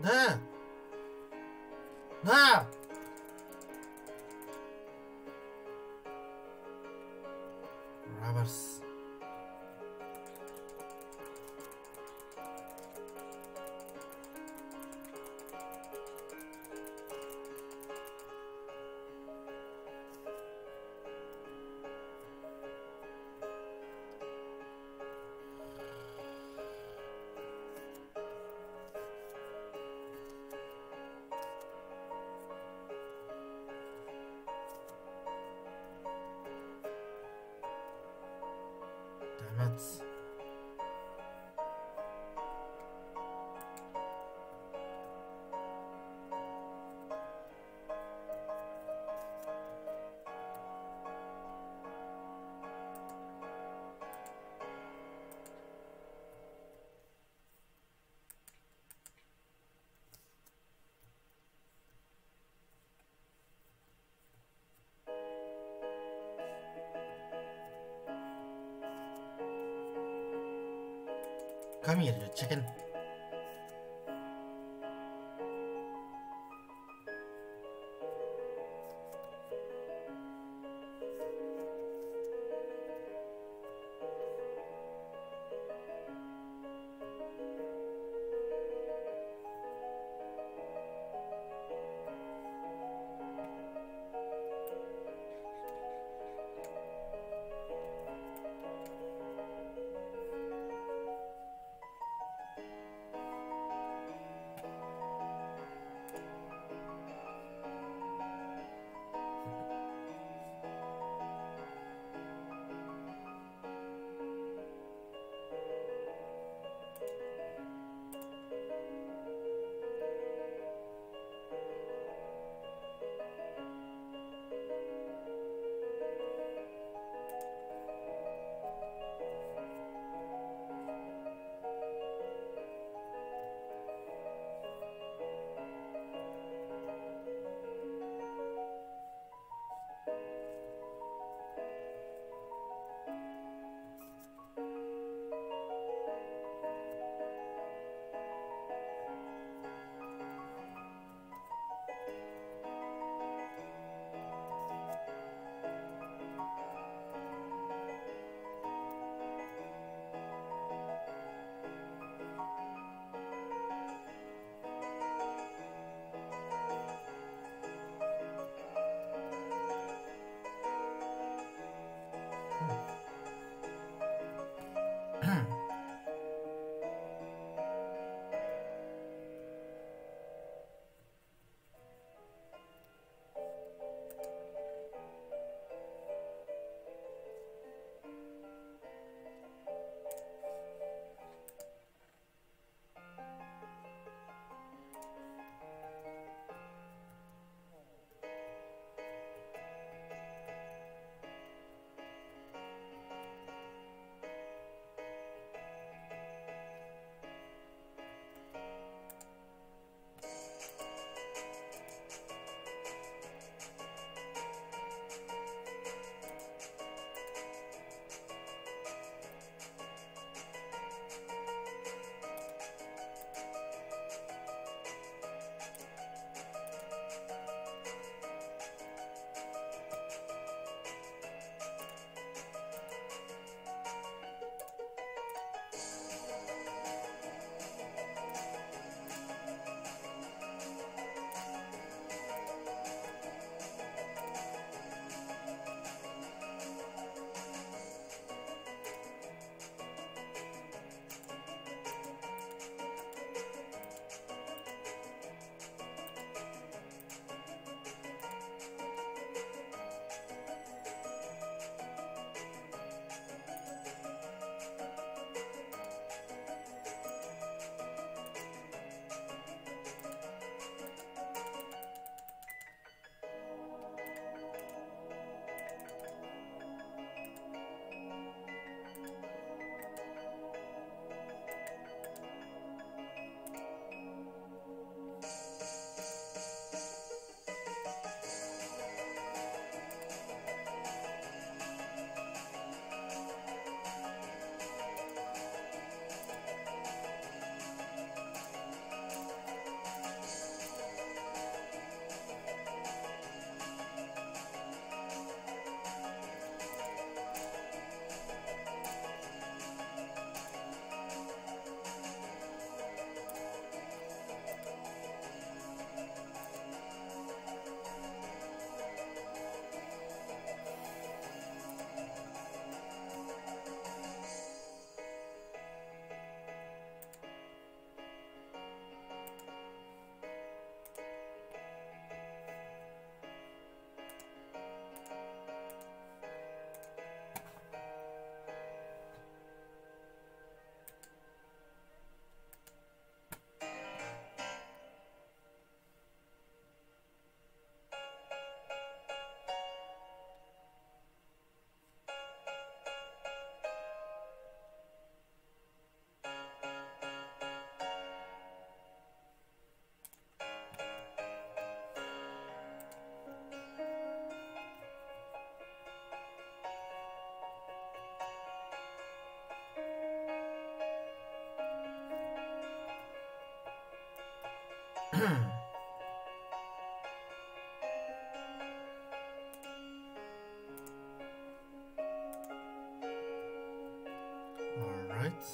Nah! Nah! Robbers. Damn it. Come here, you chicken. Alright.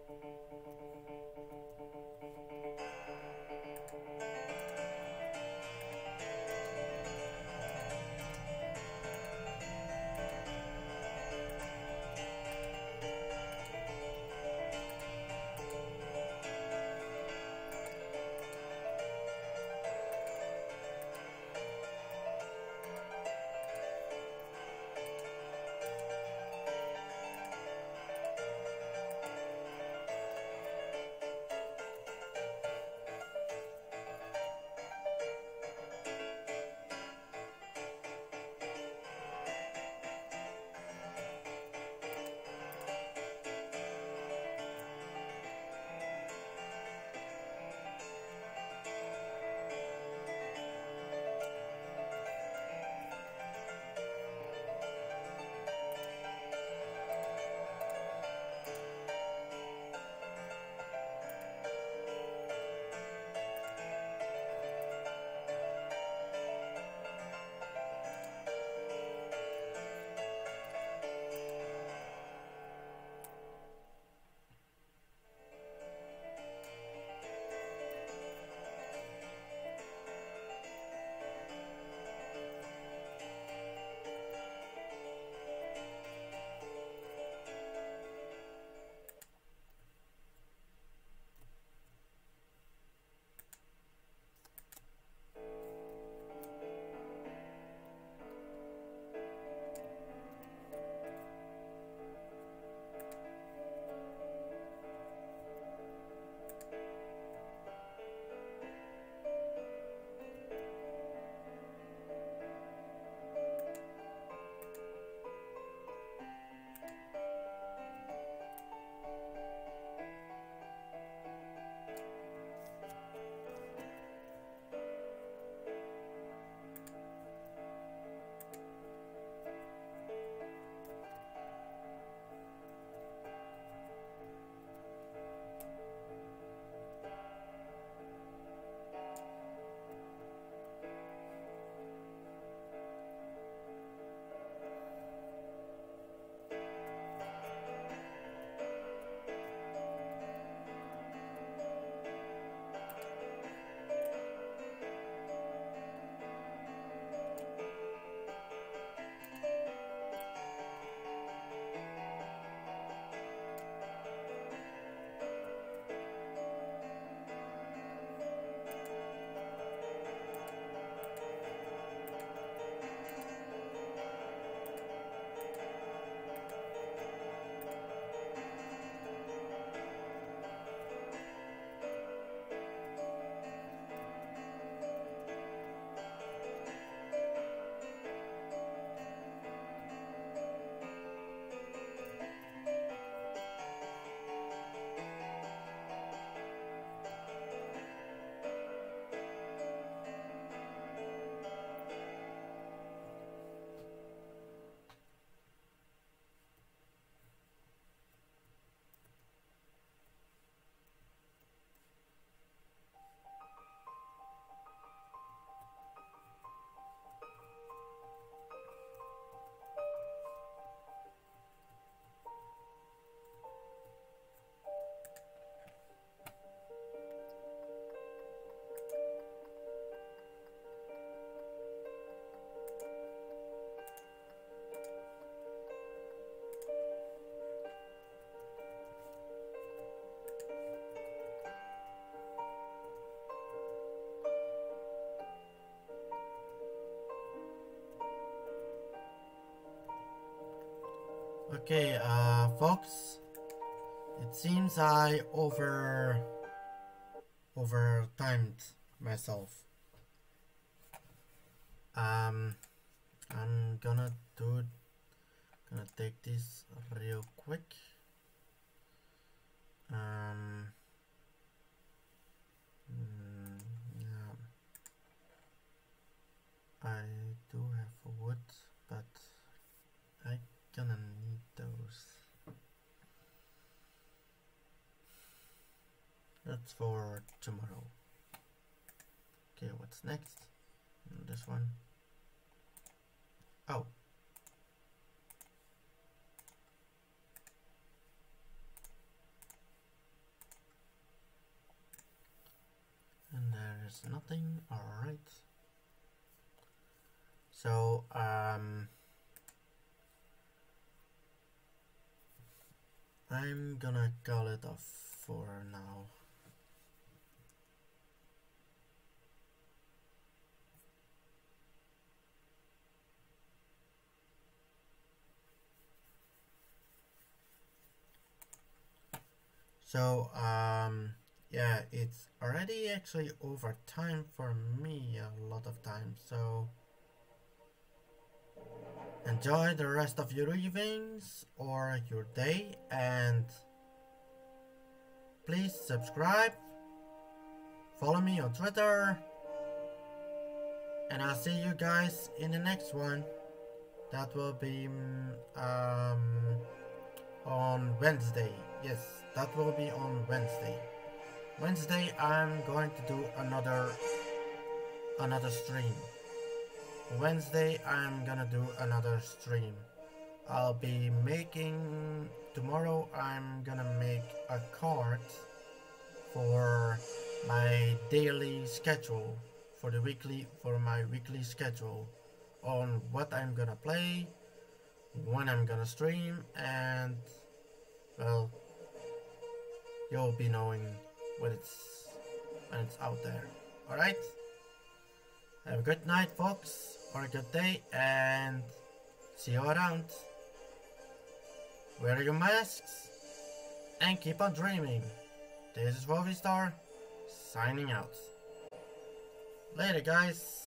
Okay, folks, it seems I overtimed myself. I'm gonna take this real quick. Yeah. I do have wood, but I gonna need those. That's for tomorrow. Okay, what's next? This one. Oh. There's nothing. Alright. So, I'm gonna call it off for now. So, yeah, it's already actually over time for me a lot of times, so enjoy the rest of your evenings or your day, and please subscribe, follow me on Twitter, and I'll see you guys in the next one. That will be on Wednesday. Yes, that will be on Wednesday. Wednesday I'm going to do another stream. Wednesday I'm gonna do another stream. I'll be making tomorrow. I'm gonna make a card for my daily schedule, for my weekly schedule on what I'm gonna play, when I'm gonna stream, and well, you'll be knowing when it's out there. Alright? Have a good night, folks, or a good day, and see you around. Wear your masks and keep on dreaming. This is Wolfie Star, signing out. Later, guys.